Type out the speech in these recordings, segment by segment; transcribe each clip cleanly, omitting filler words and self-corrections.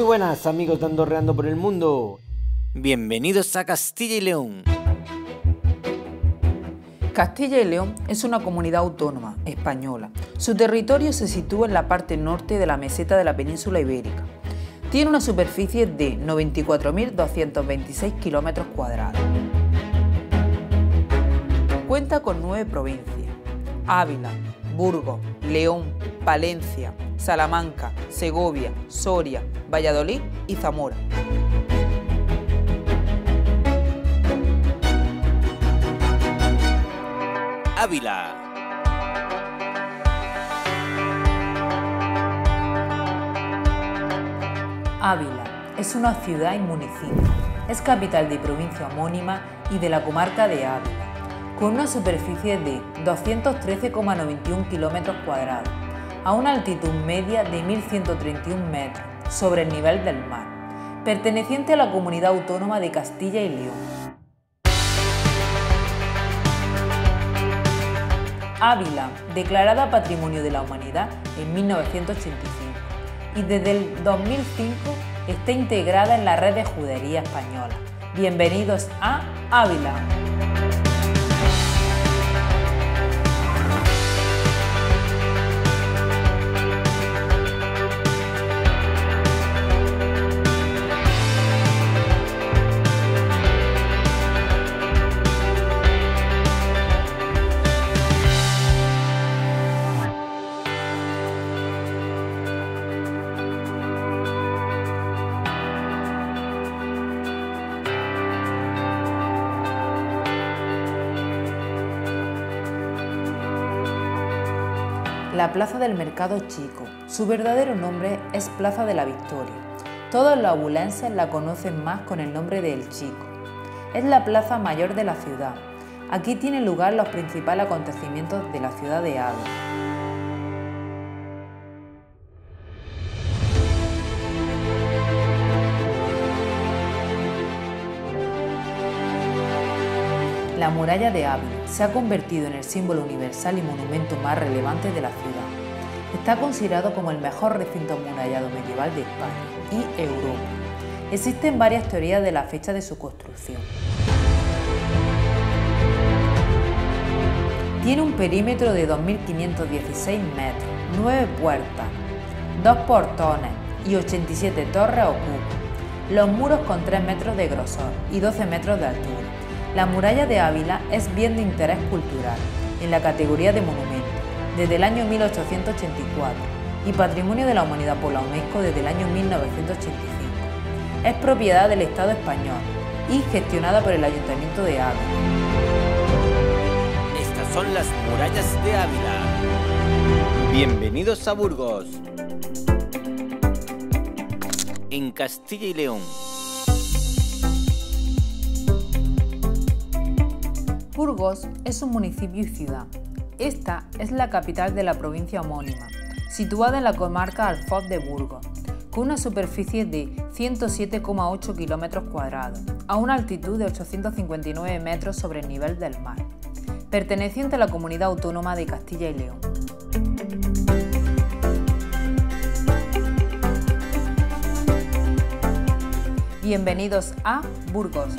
buenas amigos de Andorreando por el Mundo. Bienvenidos a Castilla y León. Castilla y León es una comunidad autónoma española. Su territorio se sitúa en la parte norte de la meseta de la península ibérica. Tiene una superficie de 94.226 kilómetros cuadrados. Cuenta con 9 provincias: Ávila, Burgos, León, Palencia, Salamanca, Segovia, Soria, Valladolid y Zamora. Ávila. Ávila es una ciudad y municipio. Es capital de provincia homónima y de la comarca de Ávila, con una superficie de 213,91 kilómetros cuadrados, a una altitud media de 1.131 metros sobre el nivel del mar, perteneciente a la comunidad autónoma de Castilla y León. Ávila, declarada Patrimonio de la Humanidad en 1985 y desde el 2005 está integrada en la red de judería española. Bienvenidos a Ávila. La Plaza del Mercado Chico. Su verdadero nombre es Plaza de la Victoria. Todos los abulenses la conocen más con el nombre de El Chico. Es la plaza mayor de la ciudad. Aquí tienen lugar los principales acontecimientos de la ciudad de Ávila. La muralla de Ávila se ha convertido en el símbolo universal y monumento más relevante de la ciudad. Está considerado como el mejor recinto amurallado medieval de España y Europa. Existen varias teorías de la fecha de su construcción. Tiene un perímetro de 2.516 metros, 9 puertas, 2 portones y 87 torres o cubos. Los muros con 3 metros de grosor y 12 metros de altura. La muralla de Ávila es bien de interés cultural, en la categoría de monumento, desde el año 1884 y Patrimonio de la Humanidad por la UNESCO desde el año 1985. Es propiedad del Estado español y gestionada por el Ayuntamiento de Ávila. Estas son las murallas de Ávila. Bienvenidos a Burgos, en Castilla y León. Burgos es un municipio y ciudad. Esta es la capital de la provincia homónima, situada en la comarca Alfoz de Burgos, con una superficie de 107,8 kilómetros cuadrados, a una altitud de 859 metros sobre el nivel del mar, perteneciente a la comunidad autónoma de Castilla y León. Bienvenidos a Burgos.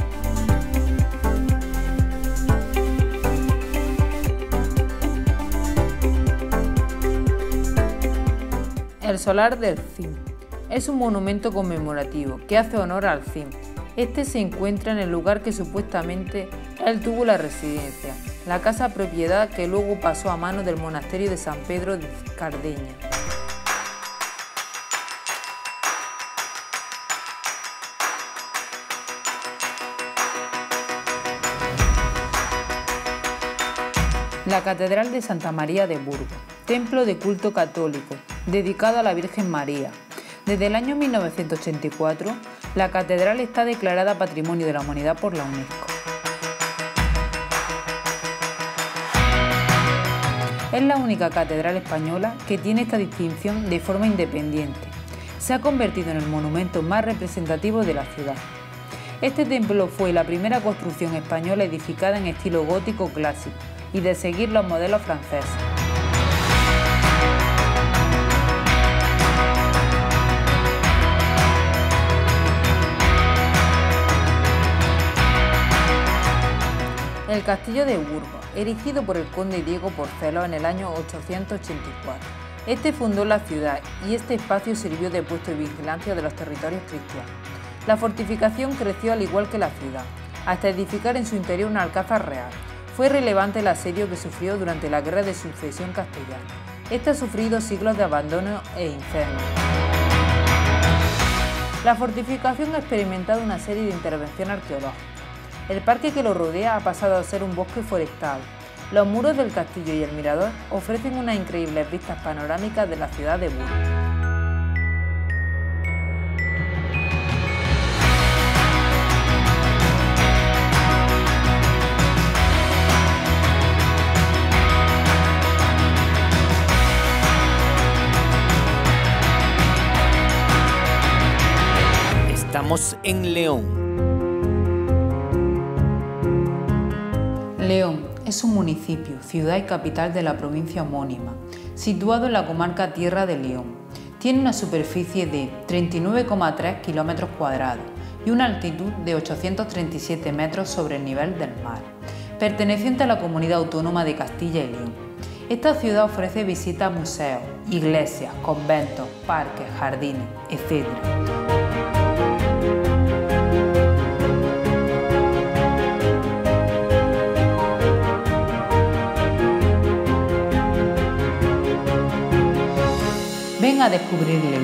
El Solar del Cid es un monumento conmemorativo que hace honor al Cid. Este se encuentra en el lugar que supuestamente él tuvo la residencia, la casa propiedad que luego pasó a manos del monasterio de San Pedro de Cardeña. La Catedral de Santa María de Burgos, templo de culto católico, dedicado a la Virgen María. Desde el año 1984, la catedral está declarada Patrimonio de la Humanidad por la UNESCO. Es la única catedral española que tiene esta distinción de forma independiente. Se ha convertido en el monumento más representativo de la ciudad. Este templo fue la primera construcción española edificada en estilo gótico clásico y de seguir los modelos franceses. El castillo de Burgos, erigido por el conde Diego Porcelos en el año 884. Este fundó la ciudad y este espacio sirvió de puesto de vigilancia de los territorios cristianos. La fortificación creció al igual que la ciudad, hasta edificar en su interior un alcázar real. Fue relevante el asedio que sufrió durante la Guerra de Sucesión castellana. Este ha sufrido siglos de abandono e incendios. La fortificación ha experimentado una serie de intervenciones arqueológicas. El parque que lo rodea ha pasado a ser un bosque forestal. Los muros del castillo y el mirador ofrecen unas increíbles vistas panorámicas de la ciudad de Burgos. Estamos en León. León es un municipio, ciudad y capital de la provincia homónima, situado en la comarca Tierra de León. Tiene una superficie de 39,3 kilómetros cuadrados y una altitud de 837 metros sobre el nivel del mar, perteneciente a la comunidad autónoma de Castilla y León. Esta ciudad ofrece visitas a museos, iglesias, conventos, parques, jardines, etc. Ven a descubrir León.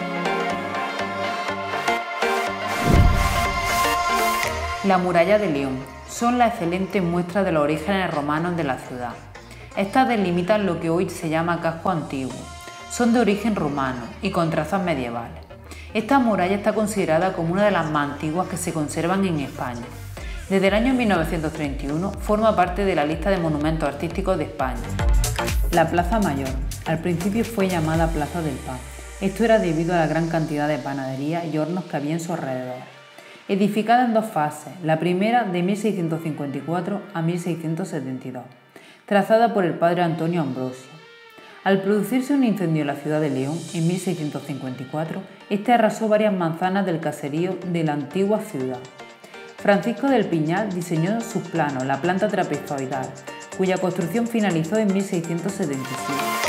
La muralla de León son la excelente muestra de los orígenes romanos de la ciudad. Estas delimitan lo que hoy se llama casco antiguo. Son de origen romano y con trazas medievales. Esta muralla está considerada como una de las más antiguas que se conservan en España. Desde el año 1931 forma parte de la lista de monumentos artísticos de España. La Plaza Mayor. Al principio fue llamada Plaza del Pan. Esto era debido a la gran cantidad de panaderías y hornos que había en su alrededor. Edificada en dos fases, la primera de 1654 a 1672, trazada por el padre Antonio Ambrosio. Al producirse un incendio en la ciudad de León en 1654, este arrasó varias manzanas del caserío de la antigua ciudad. Francisco del Piñal diseñó sus planos, la planta trapezoidal, cuya construcción finalizó en 1677.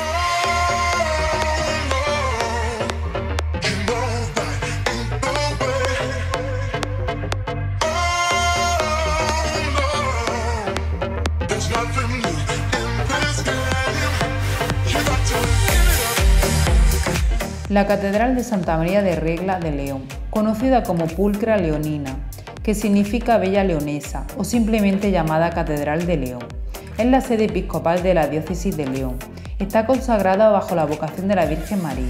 La Catedral de Santa María de Regla de León, conocida como Pulcra Leonina, que significa Bella Leonesa o simplemente llamada Catedral de León. Es la sede episcopal de la diócesis de León. Está consagrada bajo la vocación de la Virgen María.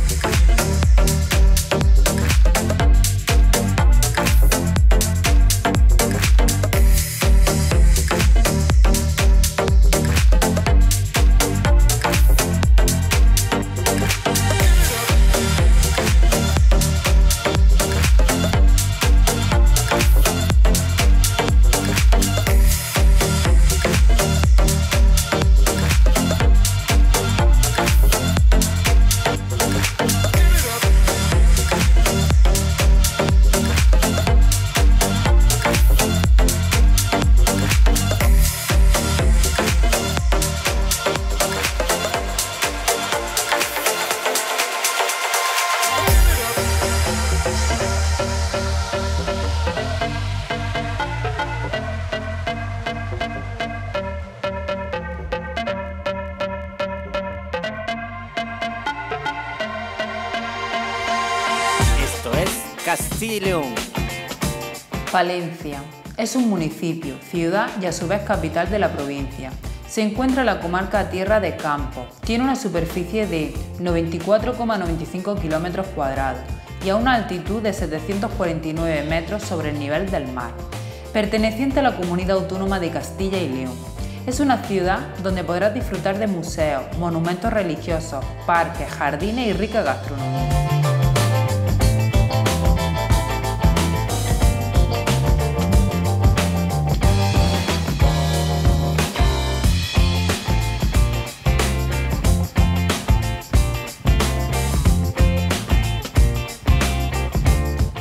Castilla y León. Palencia es un municipio, ciudad y a su vez capital de la provincia. Se encuentra en la comarca Tierra de Campos. Tiene una superficie de 94,95 kilómetros cuadrados y a una altitud de 749 metros sobre el nivel del mar, perteneciente a la comunidad autónoma de Castilla y León. Es una ciudad donde podrás disfrutar de museos, monumentos religiosos, parques, jardines y rica gastronomía.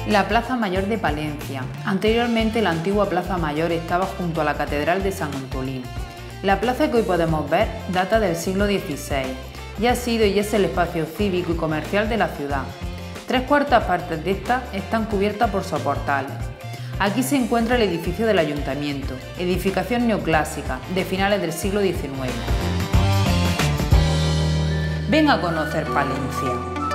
La Plaza Mayor de Palencia. Anteriormente la antigua Plaza Mayor estaba junto a la Catedral de San Antolín. La plaza que hoy podemos ver data del siglo XVI y ha sido y es el espacio cívico y comercial de la ciudad. 3/4 partes de esta están cubiertas por soportales. Aquí se encuentra el edificio del Ayuntamiento, edificación neoclásica de finales del siglo XIX. Ven a conocer Palencia.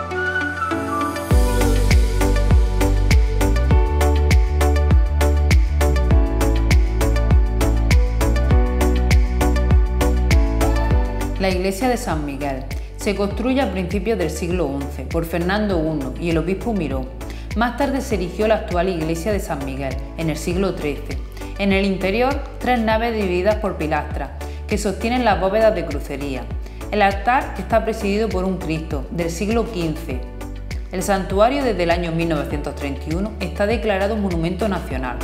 La iglesia de San Miguel se construye a principios del siglo XI por Fernando I y el obispo Miró. Más tarde se erigió la actual iglesia de San Miguel en el siglo XIII. En el interior, 3 naves divididas por pilastras que sostienen las bóvedas de crucería. El altar está presidido por un Cristo del siglo XV. El santuario desde el año 1931 está declarado monumento nacional.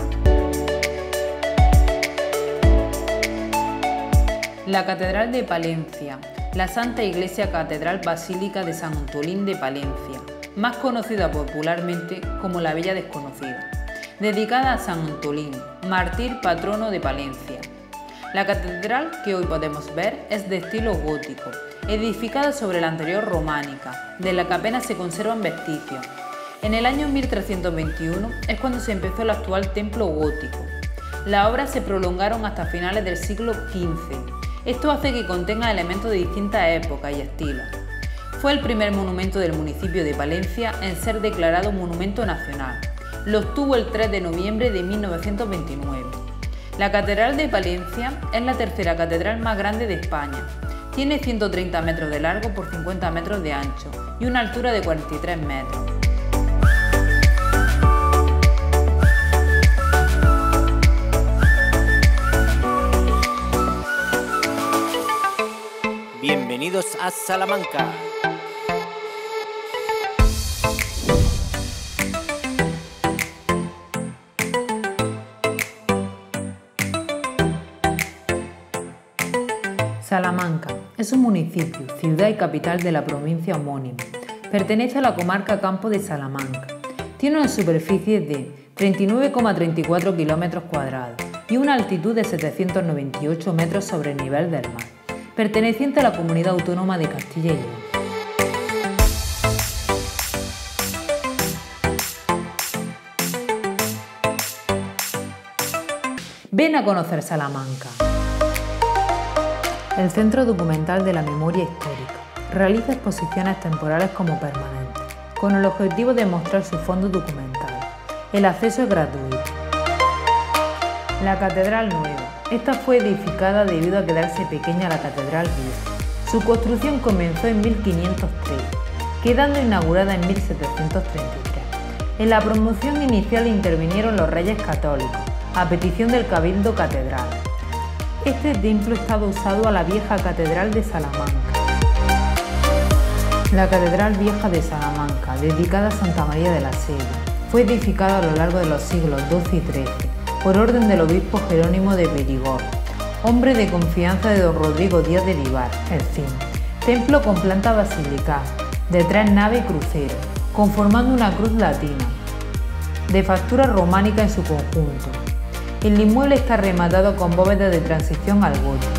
La Catedral de Palencia, la Santa Iglesia Catedral Basílica de San Antolín de Palencia, más conocida popularmente como la Bella Desconocida, dedicada a San Antolín, mártir patrono de Palencia. La catedral que hoy podemos ver es de estilo gótico, edificada sobre la anterior románica, de la que apenas se conservan vestigios. En el año 1321 es cuando se empezó el actual templo gótico. Las obras se prolongaron hasta finales del siglo XV. Esto hace que contenga elementos de distintas épocas y estilos. Fue el primer monumento del municipio de Palencia en ser declarado monumento nacional. Lo obtuvo el 3 de noviembre de 1929. La Catedral de Palencia es la tercera catedral más grande de España. Tiene 130 metros de largo por 50 metros de ancho y una altura de 43 metros. Bienvenidos a Salamanca. Salamanca es un municipio, ciudad y capital de la provincia homónima. Pertenece a la comarca Campo de Salamanca. Tiene una superficie de 39,34 kilómetros cuadrados y una altitud de 798 metros sobre el nivel del mar. Perteneciente a la Comunidad Autónoma de Castilla y León. Ven a conocer Salamanca. El Centro Documental de la Memoria Histórica realiza exposiciones temporales como permanentes, con el objetivo de mostrar su fondo documental. El acceso es gratuito. La Catedral Nueva. Esta fue edificada debido a quedarse pequeña la Catedral Vieja. Su construcción comenzó en 1503, quedando inaugurada en 1733. En la promoción inicial intervinieron los Reyes Católicos, a petición del Cabildo Catedral. Este templo estaba usado a la vieja Catedral de Salamanca. La Catedral Vieja de Salamanca, dedicada a Santa María de la Sede, fue edificada a lo largo de los siglos XII y XIII por orden del obispo Jerónimo de Perigord, hombre de confianza de don Rodrigo Díaz de Vivar, el Cid. Templo con planta basilical, de 3 naves y crucero, conformando una cruz latina, de factura románica en su conjunto. El inmueble está rematado con bóvedas de transición al gótico.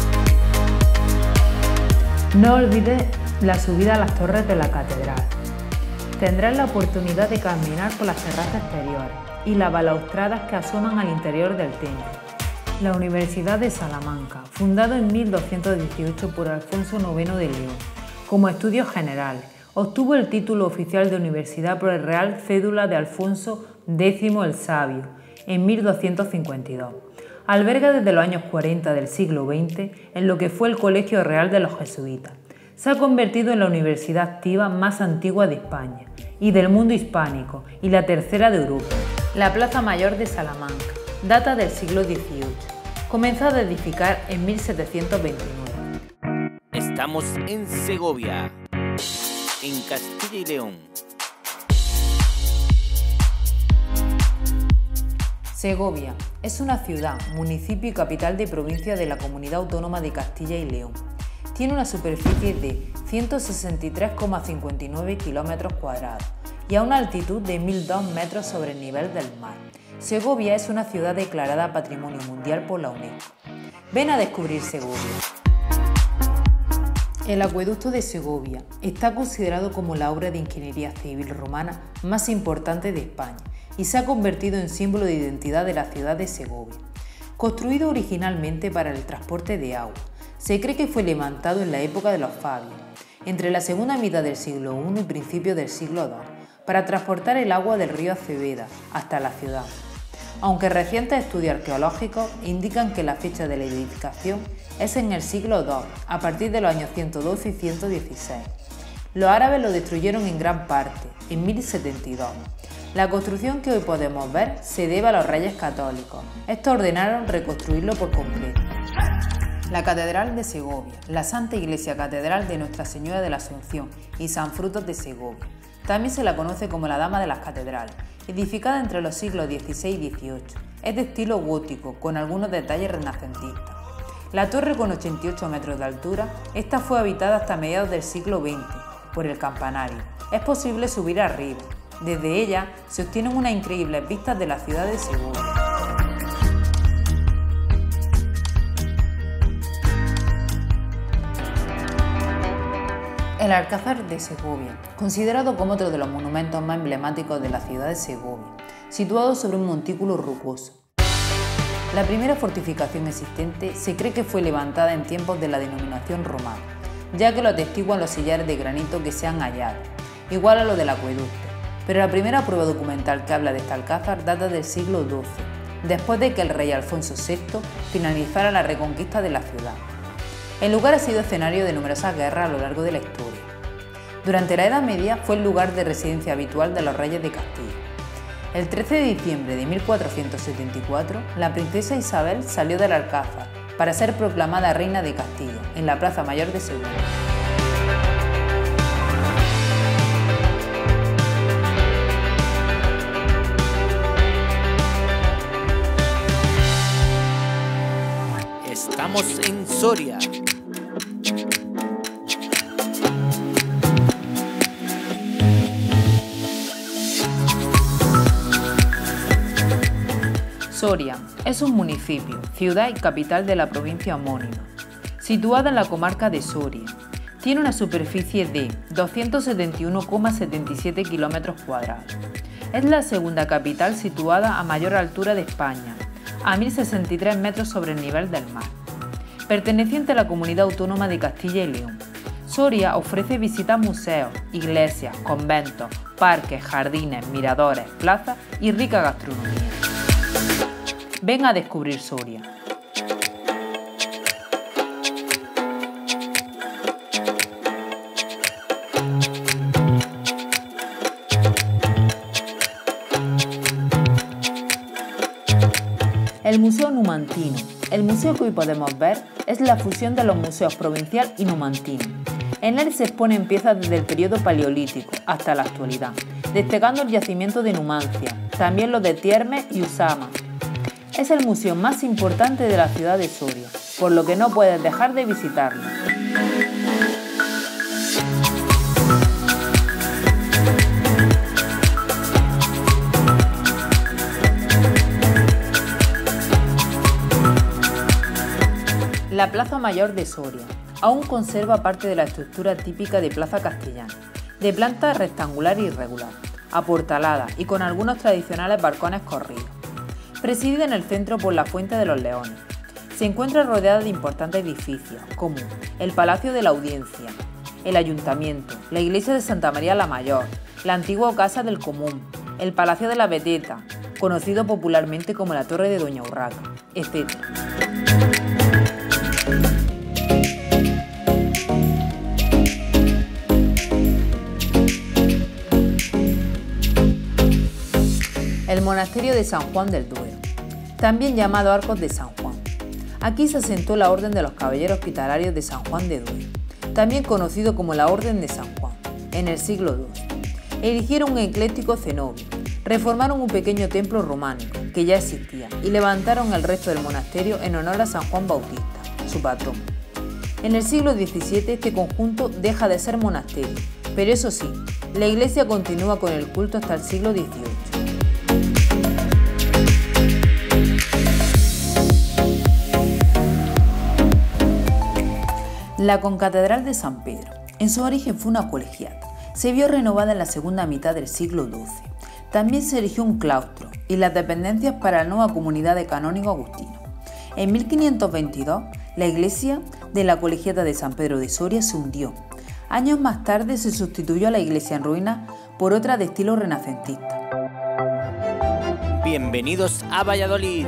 No olvides la subida a las torres de la catedral. Tendrás la oportunidad de caminar por las terrazas exteriores y las balaustradas que asoman al interior del templo. La Universidad de Salamanca, fundado en 1218 por Alfonso IX de León, como estudios generales, obtuvo el título oficial de universidad por el Real Cédula de Alfonso X el Sabio, en 1252. Alberga desde los años 40 del siglo XX en lo que fue el Colegio Real de los Jesuitas. Se ha convertido en la universidad activa más antigua de España y del mundo hispánico y la tercera de Europa. La Plaza Mayor de Salamanca data del siglo XVIII, comenzada a edificar en 1729. Estamos en Segovia, en Castilla y León. Segovia es una ciudad, municipio y capital de provincia de la Comunidad Autónoma de Castilla y León. Tiene una superficie de 163,59 kilómetros cuadrados y a una altitud de 1002 metros sobre el nivel del mar. Segovia es una ciudad declarada Patrimonio Mundial por la UNESCO. Ven a descubrir Segovia. El acueducto de Segovia está considerado como la obra de ingeniería civil romana más importante de España y se ha convertido en símbolo de identidad de la ciudad de Segovia. Construido originalmente para el transporte de agua, se cree que fue levantado en la época de los Fabios, entre la segunda mitad del siglo I y principios del siglo II, para transportar el agua del río Aceveda hasta la ciudad. Aunque recientes estudios arqueológicos indican que la fecha de la edificación es en el siglo II, a partir de los años 112 y 116. Los árabes lo destruyeron en gran parte, en 1072. La construcción que hoy podemos ver se debe a los reyes católicos. Estos ordenaron reconstruirlo por completo. La Catedral de Segovia, la Santa Iglesia Catedral de Nuestra Señora de la Asunción y San Frutos de Segovia. También se la conoce como la Dama de las Catedrales, edificada entre los siglos XVI y XVIII. Es de estilo gótico, con algunos detalles renacentistas. La torre, con 88 metros de altura, esta fue habitada hasta mediados del siglo XX por el campanario. Es posible subir arriba. Desde ella se obtienen unas increíbles vistas de la ciudad de Segovia. El Alcázar de Segovia, considerado como otro de los monumentos más emblemáticos de la ciudad de Segovia, situado sobre un montículo rocoso. La primera fortificación existente se cree que fue levantada en tiempos de la denominación romana, ya que lo atestiguan los sillares de granito que se han hallado, igual a lo del acueducto, pero la primera prueba documental que habla de este alcázar data del siglo XII, después de que el rey Alfonso VI finalizara la reconquista de la ciudad. El lugar ha sido escenario de numerosas guerras a lo largo de la historia. Durante la Edad Media fue el lugar de residencia habitual de los reyes de Castilla. El 13 de diciembre de 1474, la princesa Isabel salió del Alcázar para ser proclamada reina de Castilla en la Plaza Mayor de Sevilla. Estamos en Soria. Soria es un municipio, ciudad y capital de la provincia homónima, situada en la comarca de Soria. Tiene una superficie de 271,77 km². Es la segunda capital situada a mayor altura de España, a 1063 metros sobre el nivel del mar. Perteneciente a la Comunidad Autónoma de Castilla y León, Soria ofrece visitas a museos, iglesias, conventos, parques, jardines, miradores, plazas y rica gastronomía. Ven a descubrir Soria. El Museo Numantino. El museo que hoy podemos ver es la fusión de los museos provincial y numantino. En él se exponen piezas desde el periodo paleolítico hasta la actualidad, destacando el yacimiento de Numancia, también los de Tiermes y Usama. Es el museo más importante de la ciudad de Soria, por lo que no puedes dejar de visitarlo. La Plaza Mayor de Soria aún conserva parte de la estructura típica de plaza castellana, de planta rectangular e irregular, aportalada y con algunos tradicionales balcones corridos. Presidida en el centro por la Fuente de los Leones. Se encuentra rodeada de importantes edificios, como el Palacio de la Audiencia, el Ayuntamiento, la Iglesia de Santa María la Mayor, la antigua Casa del Común, el Palacio de la Beteta, conocido popularmente como la Torre de Doña Urraca, etc. El monasterio de San Juan del Duero, también llamado Arcos de San Juan. Aquí se asentó la Orden de los Caballeros Hospitalarios de San Juan de Duero, también conocido como la Orden de San Juan, en el siglo II. Erigieron un ecléctico cenobio, reformaron un pequeño templo románico, que ya existía, y levantaron el resto del monasterio en honor a San Juan Bautista, su patrón. En el siglo XVII este conjunto deja de ser monasterio, pero eso sí, la iglesia continúa con el culto hasta el siglo XVIII. La concatedral de San Pedro, en su origen fue una colegiata, se vio renovada en la segunda mitad del siglo XII. También se erigió un claustro y las dependencias para la nueva comunidad de canónigos agustinos. En 1522, la iglesia de la colegiata de San Pedro de Soria se hundió. Años más tarde se sustituyó a la iglesia en ruinas por otra de estilo renacentista. Bienvenidos a Valladolid.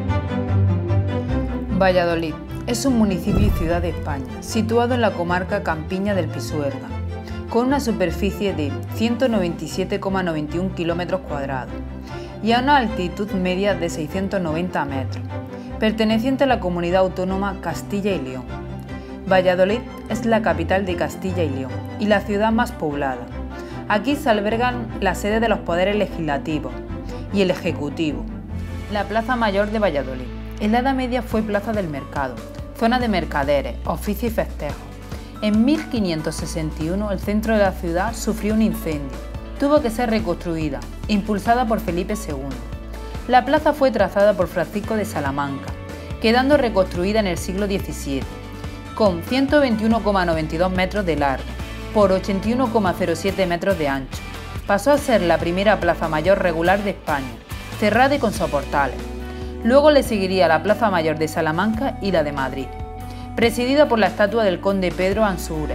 Valladolid es un municipio y ciudad de España, situado en la comarca campiña del Pisuerga, con una superficie de 197,91 km² y a una altitud media de 690 metros, perteneciente a la comunidad autónoma Castilla y León. Valladolid es la capital de Castilla y León y la ciudad más poblada. Aquí se albergan las sedes de los poderes legislativos y el ejecutivo. La Plaza Mayor de Valladolid. En la Edad Media fue plaza del mercado, zona de mercaderes, oficios y festejos. En 1561 el centro de la ciudad sufrió un incendio. Tuvo que ser reconstruida, impulsada por Felipe II. La plaza fue trazada por Francisco de Salamanca, quedando reconstruida en el siglo XVII, con 121,92 metros de largo por 81,07 metros de ancho. Pasó a ser la primera plaza mayor regular de España, cerrada y con soportales. Luego le seguiría la Plaza Mayor de Salamanca y la de Madrid, presidida por la estatua del conde Pedro Ansúrez.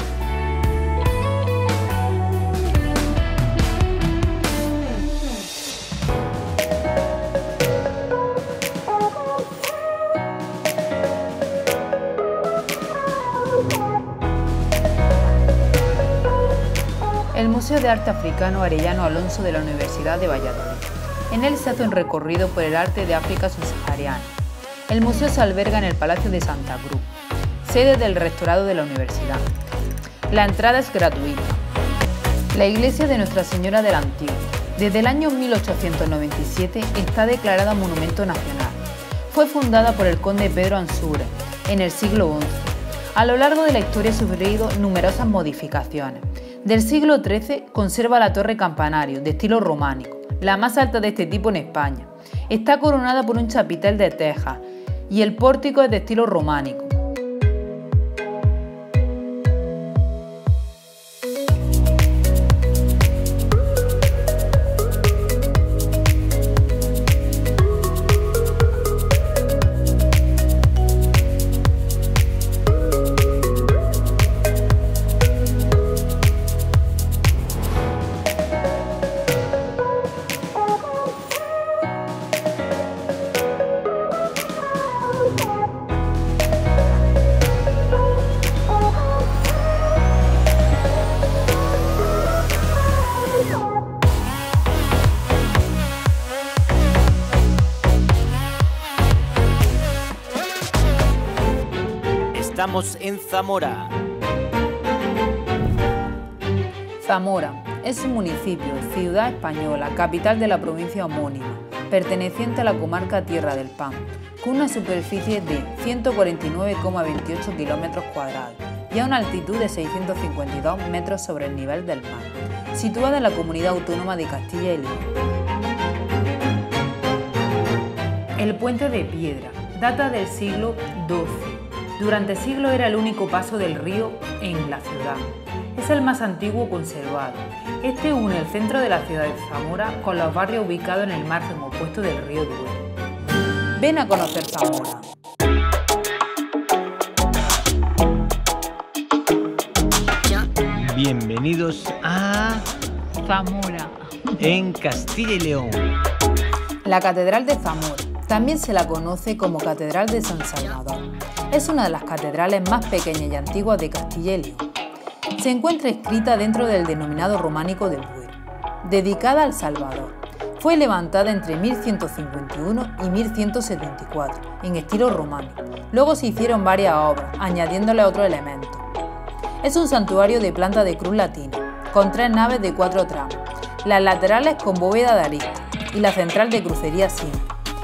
El Museo de Arte Africano Arellano Alonso de la Universidad de Valladolid. En él se hace un recorrido por el arte de África subsahariana. El museo se alberga en el Palacio de Santa Cruz, sede del rectorado de la universidad. La entrada es gratuita. La iglesia de Nuestra Señora del Antiguo, desde el año 1897 está declarada Monumento Nacional. Fue fundada por el conde Pedro Ansúrez en el siglo XI. A lo largo de la historia ha sufrido numerosas modificaciones. Del siglo XIII conserva la torre campanario de estilo románico, la más alta de este tipo en España. Está coronada por un chapitel de tejas y el pórtico es de estilo románico. Estamos en Zamora. Zamora es un municipio, ciudad española, capital de la provincia homónima, perteneciente a la comarca Tierra del Pan, con una superficie de 149,28 km² y a una altitud de 652 metros sobre el nivel del mar, situada en la comunidad autónoma de Castilla y León. El puente de piedra data del siglo XII. Durante siglos era el único paso del río en la ciudad. Es el más antiguo conservado. Este une el centro de la ciudad de Zamora con los barrios ubicados en el margen opuesto del río Duero. Ven a conocer Zamora. Bienvenidos a Zamora, en Castilla y León. La Catedral de Zamora. También se la conoce como Catedral de San Salvador. Es una de las catedrales más pequeñas y antiguas de Castilla y León. Se encuentra inscrita dentro del denominado románico del Duero, dedicada al Salvador. Fue levantada entre 1151 y 1174, en estilo románico. Luego se hicieron varias obras, añadiéndole otros elementos. Es un santuario de planta de cruz latina, con 3 naves de 4 tramos, las laterales con bóveda de arista y la central de crucería simple.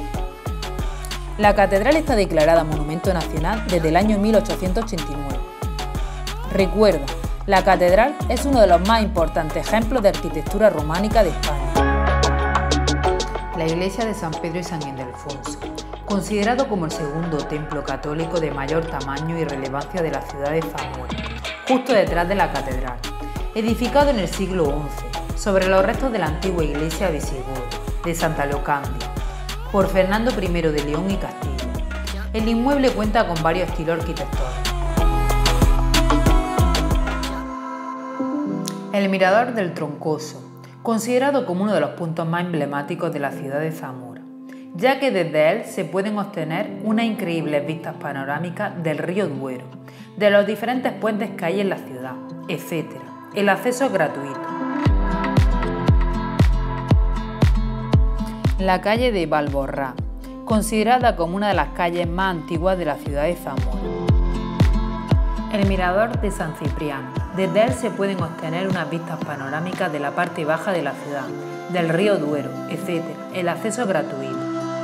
La catedral está declarada Monumento Nacional desde el año 1889. Recuerda, La catedral es uno de los más importantes ejemplos de arquitectura románica de España. La iglesia de San Pedro y San Ildefonso, considerado como el segundo templo católico de mayor tamaño y relevancia de la ciudad de Zamora, justo detrás de la catedral, edificado en el siglo XI sobre los restos de la antigua iglesia visigoda de Santa Leocandia, por Fernando I de León y Castilla. El inmueble cuenta con varios estilos arquitectónicos. El Mirador del Troncoso, considerado como uno de los puntos más emblemáticos de la ciudad de Zamora, ya que desde él se pueden obtener unas increíbles vistas panorámicas del río Duero, de los diferentes puentes que hay en la ciudad, etc. El acceso es gratuito. La calle de Valborrá, considerada como una de las calles más antiguas de la ciudad de Zamora. El Mirador de San Cipriano. Desde él se pueden obtener unas vistas panorámicas de la parte baja de la ciudad, del río Duero, etc. El acceso es gratuito.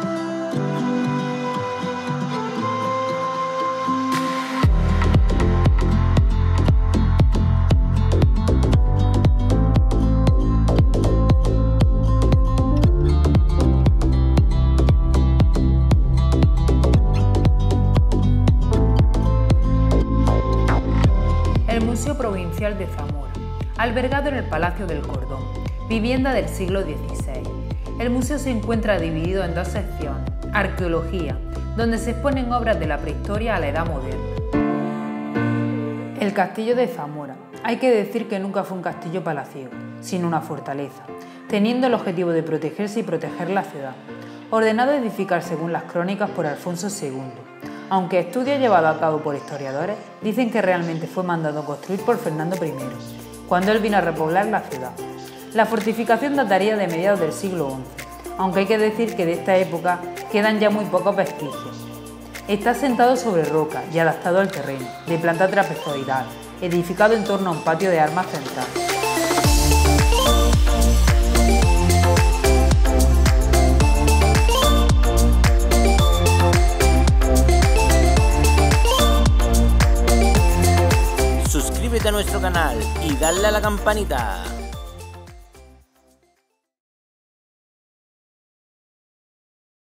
El Museo Provincial de Zamora, albergado en el Palacio del Cordón, vivienda del siglo XVI. El museo se encuentra dividido en dos secciones: arqueología, donde se exponen obras de la prehistoria a la edad moderna. El Castillo de Zamora. Hay que decir que nunca fue un castillo palaciego, sino una fortaleza, teniendo el objetivo de protegerse y proteger la ciudad, ordenado a edificar según las crónicas por Alfonso II. Aunque estudios llevados a cabo por historiadores dicen que realmente fue mandado construir por Fernando I, cuando él vino a repoblar la ciudad. La fortificación dataría de mediados del siglo XI, aunque hay que decir que de esta época quedan ya muy pocos vestigios. Está asentado sobre roca y adaptado al terreno, de planta trapezoidal, edificado en torno a un patio de armas central. Suscríbete a nuestro canal y dale a la campanita.